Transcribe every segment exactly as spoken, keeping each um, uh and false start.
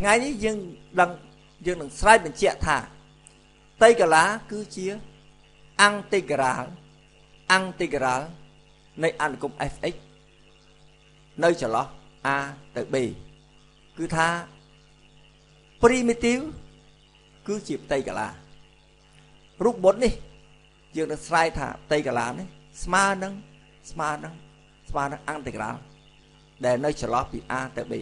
ngày ní dương đằng dương đằng slide bên chẹt thả tây cả lá cứ chia integral integralในอันกลม fx nơi trở lo a ទៅ b គឺថា primitive គឺជាផ្ទៃកាឡារូបបុតនេះយើងនឹងស្រាយថាផ្ទៃកាឡានេះស្មើនឹងស្មើនឹងស្មើនឹង integral ដែលនៅចន្លោះពី a ទៅ b ឥ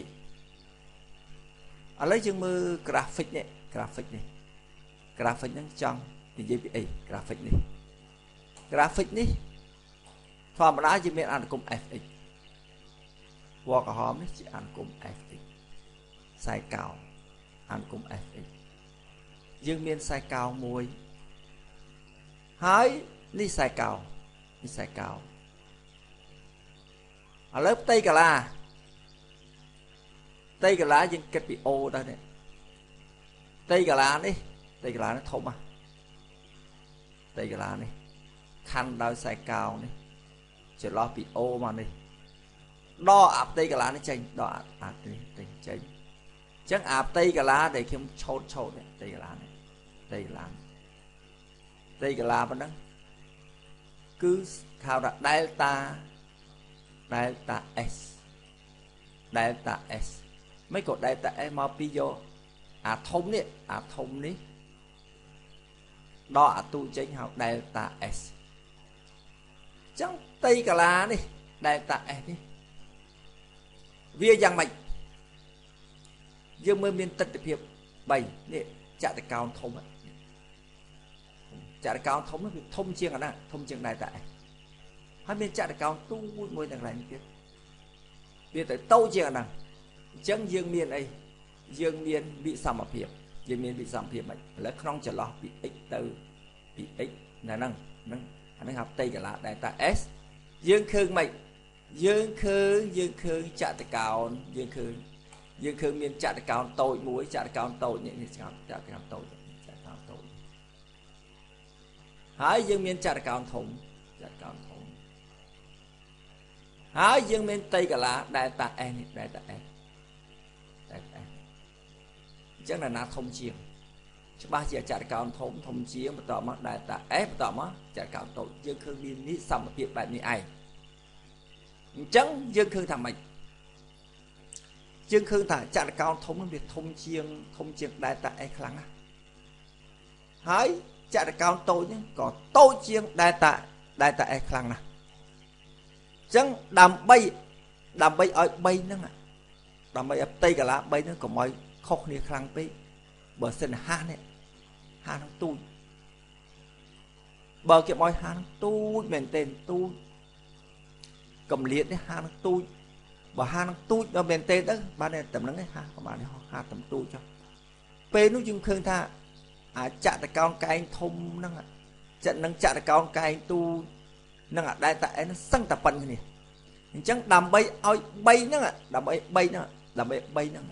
ឡូវយើងមើល graphic នេះ graphic នេះ graphic ហ្នឹងចង់និយាយពីអី graphic នេះ graphic នេះធម្មតាយើងមានអនុគម fx ពណ៌ក្រហមនេះជាអនុគម fx ខ្សែកោណអនុគម fx យើងមានខ្សែកោណមួយហើយនេះខ្សែកោណនេះខ្សែកោណឥឡូវផ្ទៃកាឡាផ្ទៃកាឡាយើងគិតពី O ដែរនេះផ្ទៃកាឡានេះផ្ទៃកាឡានេះធំណាស់ផ្ទៃកាឡានេះខណ្ឌដោយខ្សែកោណនេះចន្លោះពី O មកនេះដកអាផ្ទៃកាឡានេះចេញដកអាផ្ទៃចេញអញ្ចឹងអាផ្ទៃកាឡាដែលខ្ញុំឆោតឆោតនេះផ្ទៃកាឡានេះផ្ទៃកាឡាផ្ទៃកាឡាប៉ុណ្ណឹងគឺហៅថា delta delta s delta s មិនក៏ delta s មកពីយកអាធំនេះអាធំនេះដកអាទូចេញហៅ delta s អញ្ចឹងផ្ទៃកាឡានេះ delta s នេះវាយ៉ាងម៉េចយើងមើលមានទិដ្ឋភាពបីនេះចតុកោណធំចតុកោណធំនេះវាធំជាងអាណាធំជាងដែរតែហើយមានចតុកោណទូចមួយទាំងឡាយនេះទៀតវាទៅតូចជាងអាណាអញ្ចឹងយើងមានអីយើងមានវិសមភាពយើងមានវិសមភាពមិនឥឡូវក្នុងចន្លោះពី x ទៅពី x នៅហ្នឹងហ្នឹងអាហ្នឹងហៅផ្ទៃកាឡា delta s យើងឃើញមិនយើងឃើញយើងឃើញចតុកោណយើងឃើញយើងឃើញមានចតុកោណតូចមួយចតុកោណតូចនេះនេះចតុកោណតូចចតុកោណតូចហើយយើងមានចតុកោណធំចតុកោណធំហើយយើងមានផ្ទៃកាឡា delta s នេះ delta s delta s អញ្ចឹងណាធំជាងច្បាស់ជាចតុកោណធំធំជាងបន្តមក delta s បន្តមកចតុកោណតូចយើងឃើញមាននេះសមភាពបែបនេះឯងអញ្ចឹងយើងឃើញថាម៉េចយើងឃើញថាចតុកោណធំវាធំជាងធំជាង delta s ខ្លាំងណាស់ហើយចតុកោណតូចហ្នឹងក៏តូចជាង delta delta s ខ្លាំងណាស់អញ្ចឹងដើម្បីដើម្បីឲ្យបីហ្នឹងដើម្បីឲ្យផ្ទៃកាឡាបីហ្នឹងកុំឲ្យខុសគ្នាខ្លាំងពេកបើសិនហានេះហាហ្នឹងទូចបើគេឲ្យហាហ្នឹងទូចមែនទែនទូចកំលៀតនេះហានឹងទូចបើហានឹងទូចដល់មែនទេទៅបានតែតំណឹងឯងហាក៏បានហាតំទូចចុះពេលនោះយើងឃើញថាអាចតកោណកែងធំហ្នឹងចិត្តនឹងចតកោណកែងទូនឹងអាដែលតែឯងសឹងតែប៉ុនគ្នាអញ្ចឹងដើម្បីឲ្យបីហ្នឹងដើម្បីបីហ្នឹងដើម្បីបីហ្នឹង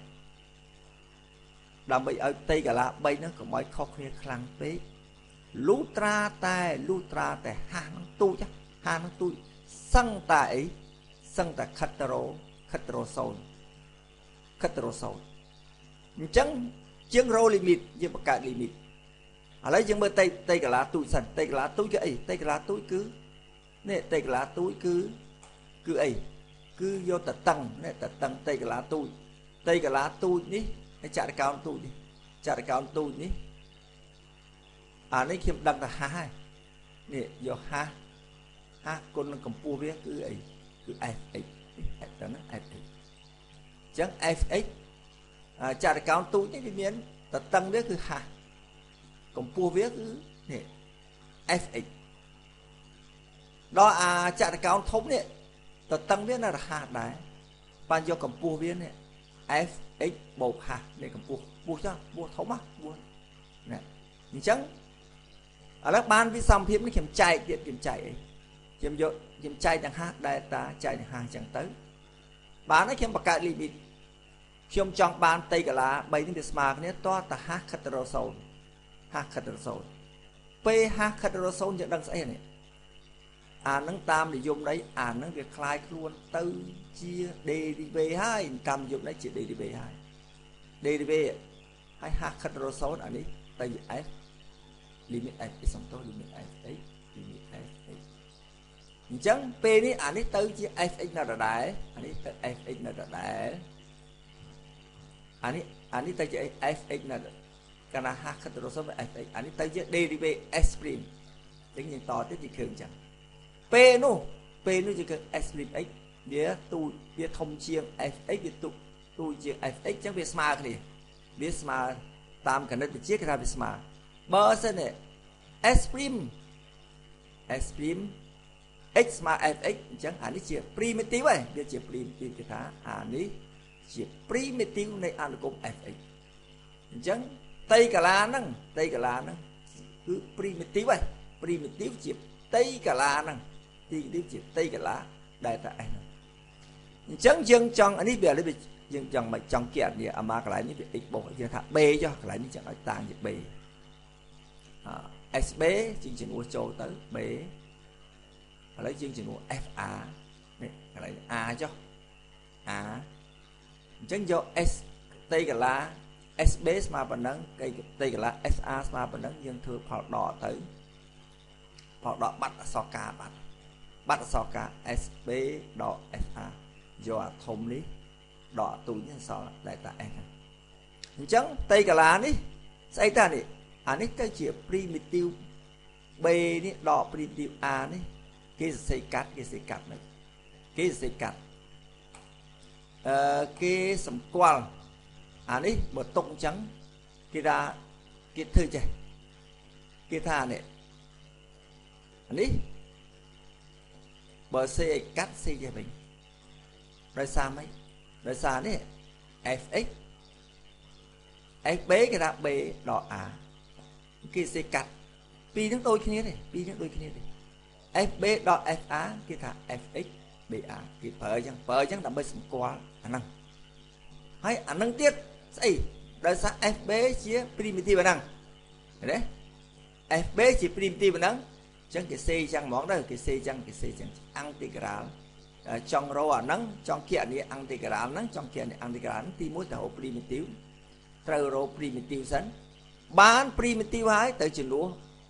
ដើម្បីឲ្យផ្ទៃកាឡាបីហ្នឹងកុំឲ្យខុសគ្នាខ្លាំងពេកលូត្រាតែលូត្រាតែហានឹងទូចហានឹងទូចសឹងតែអីសឹងតែខិតរោខិតរោសូនខិតរោសូនអញ្ចឹងជាងរោលីមីតយើងបង្កើតលីមីតឥឡូវយើងមើលតៃតៃកាឡាទូចសិនតៃកាឡាទូចគឺអីតៃកាឡាទូចគឺនេះតៃកាឡាទូចគឺគឺអីគឺយកតតឹងនេះតតឹងតៃកាឡាទូចតៃកាឡាទូចនេះចតុកោណទូចនេះចតុកោណទូចនេះអានេះខ្ញុំដឹងថាហាស់ហើយនេះយកហាស់ហាគុណនឹងកម្ពស់វាគឺអីគឺ fx ទៅណា fx អញ្ចឹង fx ចតុកោណទូចនេះវាមានតតឹងវាគឺហាកម្ពស់វាគឺនេះ fx ដល់អាចតុកោណធំនេះតតឹងវានៅរហ័សដែរបានយកកម្ពស់វានេះ fx បូកហានេះកម្ពស់ពោះចុះពោះធំណាពោះណាអញ្ចឹងឥឡូវបានវិសមភាពនេះខ្ញុំចែកទៀតខ្ញុំចែកអីខ្ញុំយកខ្ញុំចែកទាំងហាដែលតាចែកទាំងហាអញ្ចឹងទៅបានហើយខ្ញុំបង្កើតលីមីតខ្ញុំចង់បានផ្ទៃកាឡាបីនេះវាស្មើគ្នាតោះតាហាខិតរោសូនហាខិតរោសូនពេលហាខិតរោសូនយើងដឹងស្អីនេះអានឹងតាមនិយមន័យអានឹងវាคล้ายខ្លួនទៅជា derivative ហើយកម្មនិយមន័យជា derivative ហើយ derivative ហើយហាស់ខិតរសូនអានេះទៅ f limit f សំទោស limit f x limit f x អញ្ចឹងពេលនេះអានេះទៅជា fx នៅដដែលអានេះទៅ fx នៅដដែលអានេះអានេះទៅជា fx នៅកាលណាហាស់ខិតរសូន fx អានេះទៅជា derivative s prime អញ្ចឹងយើងតទៀតជាឃើញអញ្ចឹងពេលនោះពេលនោះជាឃើញ s prime x វាទូវាធំជាង fx វាទូទូជាង fx អញ្ចឹងវាស្មើគ្នាវាស្មើតាមគណិតវិទ្យាគេថាវាស្មើបើសិននេះ s prime s prime x ស្មើ fx អញ្ចឹងអានេះជា primitive ហើយវាជា primitive គេថាអានេះជា primitive នៃអនុគម fx អញ្ចឹងតៃកាឡាហ្នឹងតៃកាឡាហ្នឹងគឺ primitive ហើយ primitive ជាតៃកាឡាហ្នឹង primitive ជាតៃកាឡាដែលតែ s ហ្នឹងអញ្ចឹងយើងចង់អានេះវាយើងចង់មកចង់គណនាអាម៉ាកន្លែងនេះវា x បូកយើងថា b ចុះកន្លែងនេះចឹងឲ្យតាំងជា b sb ជាងជំនួសចូលទៅ b ឥឡូវជាងជំនួស fa នេះកន្លែង a ចុះ a អញ្ចឹងយក s តៃកាឡា sb ស្មើប៉ុណ្ណឹងតៃកាឡា sa ស្មើប៉ុណ្ណឹងយើងធ្វើផលដកទៅផលដកបាត់អក្សរកាបាត់បាត់អក្សរកា sb ដក sa យកអាធំនេះដកទូចនេះសល់ដែលតា s អញ្ចឹងតៃកាឡានេះស្អីតានេះអានេះទៅជា primitive b នេះដក primitive a នេះគេសរសេរកាត់គេសរសេរកាត់នេះគេសរសេរកាត់អឺគេសម្គាល់អានេះបើຕົកអញ្ចឹងគេថាគេធ្វើចេះគេថានេះអានេះបើសេឲ្យកាត់សេចេះវិញដោយសារម៉េចដោយសារនេះ fx fb គេថា b ដក a គេសេកាត់ពីរនឹងដូចគ្នាទេពីរនឹងដូចគ្នាទេ fb ដក fa គេថា fx ba គេប្រើអញ្ចឹងប្រើអញ្ចឹងដើម្បីសម្គាល់អាហ្នឹងហើយអាហ្នឹងទៀតស្អីដោយសារ fb ជា primitive ហ្នឹងឃើញទេ fb ជា primitive ហ្នឹងអញ្ចឹងគេសេអញ្ចឹងហ្មងទៅគេសេអញ្ចឹងគេសេអញ្ចឹង integral ចង់រកអាហ្នឹងចង់គណនា integral ហ្នឹងចង់គណនា integral ទីមួយទៅរក primitive ត្រូវរក primitive សិនបាន primitive ហើយទៅជំនួស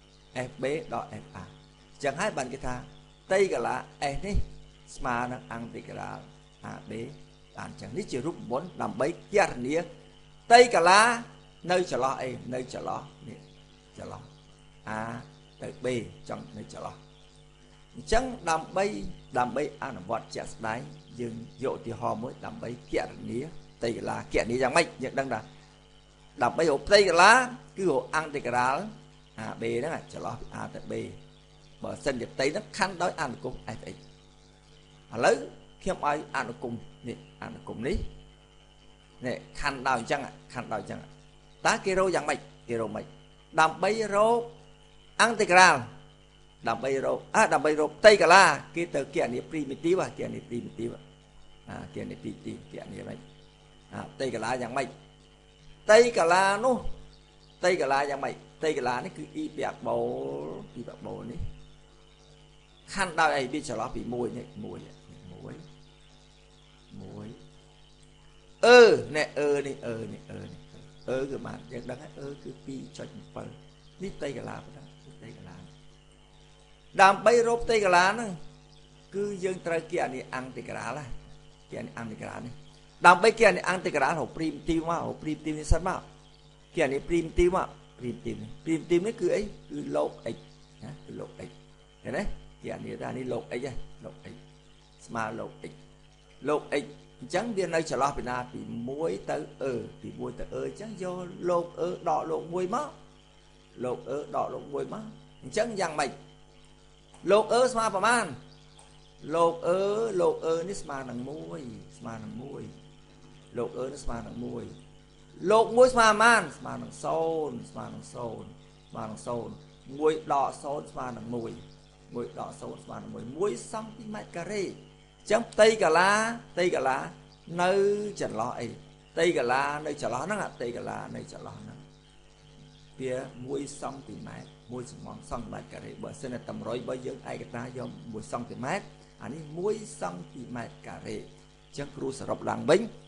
fb ដល់ fa អញ្ចឹងហើយបានគេថាតៃកាឡា s នេះស្មើនឹង integral ab បានអញ្ចឹងនេះជារូបមន្តដើម្បីគណនាតៃកាឡានៅចន្លោះអីនៅចន្លោះនេះចន្លោះ a ទៅ b ចង់នៅចន្លោះអញ្ចឹងដើម្បីដើម្បីអនុវត្តជាក់ស្ដែងយើងយកឧទាហរណ៍មួយដើម្បីគណនាតៃកាឡាគណនាយ៉ាងម៉េចយើងដឹងថាដើម្បីរកតៃកាឡាគឺរក integral ab ហ្នឹងចន្លោះពី a ទៅ b បើសិនជាតៃហ្នឹងខណ្ឌដោយអនុគម fx ឥឡូវខ្ញុំឲ្យអនុគមនេះអនុគមនេះនេះខណ្ឌដោយអញ្ចឹងខណ្ឌដោយអញ្ចឹងតើគេរកយ៉ាងម៉េចគេរកម៉េចដើម្បីរក integral ដើម្បីរកអើដើម្បីរកតៃកាឡាគេទៅគណនា primitive គណនា primitive អាគណនា primitive គណនាម៉េចអាតៃកាឡាយ៉ាងម៉េចតៃកាឡានោះតៃកាឡាយ៉ាងម៉េចតៃកាឡានេះគឺ e ប្រាប់បូល e ប្រាប់បូលនេះខណ្ឌដោយអីវាចន្លោះពីមួយនេះមួយមួយមួយអឺនេះអឺនេះអឺនេះអឺនេះអឺគឺបានយើងដឹងហើយអឺគឺ ពីរចុចbảy នេះតៃកាឡាប៉ុណ្ណឹងតៃកាឡាដើម្បីរកតៃកាឡាហ្នឹងគឺយើងត្រូវគណនា integral ណាគណនា integral នេះដើម្បីគណនា integral រក primitive មករក primitive នេះសិនមកគណនា primitive មក primitive នេះ primitive នេះគឺអីគឺលប x ណាគឺលប x ឃើញទេគណនាថានេះលប x ហ្នឹងលប x ស្មើលប x លប x អញ្ចឹងវានៅចន្លោះពីណាពីមួយទៅអឺពីមួយទៅអឺអញ្ចឹងយកលបអឺដកលបមួយមកលបអឺដកលបមួយមកអញ្ចឹងយ៉ាងម៉េចលោកអឺស្មើប្រមាណលោកអឺលោកអឺនេះស្មើនឹងមួយស្មើនឹងមួយលោកអឺនេះស្មើនឹងមួយលោកមួយស្មើប្រមាណស្មើនឹងศูนย์ស្មើនឹងศูนย์ស្មើនឹងศูนย์មួយដកศูนย์ស្មើនឹងមួយមួយដកศูนย์ស្មើនឹងមួយមួយសង់ទីម៉ែត្រការ៉េអញ្ចឹងតៃកាឡាតៃកាឡានៅចន្លោះអីតៃកាឡានៅចន្លោះហ្នឹងតៃកាឡានៅចន្លោះហ្នឹងវាមួយសង់ទីម៉ែត្រមួយសង់សង់ទីម៉ែត្រការ៉េបើសិនតែតម្រុយបើយើងឯកតាយកមួយសង់ទីម៉ែត្រអានេះមួយសង់ទីម៉ែត្រការ៉េអញ្ចឹងគ្រូសរុបឡើងវិញ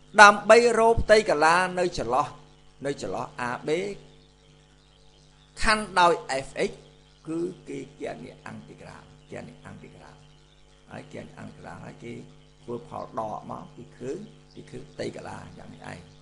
đam bay rộp tây cả là nơi chở lo nơi chở lo a b khăn đôi fx cứ cái kia này antigram kia này antigram ấy kia này antigram ấy cái vừa phò đỏ máu cái khứ cái khứ tây cả là dạng này ai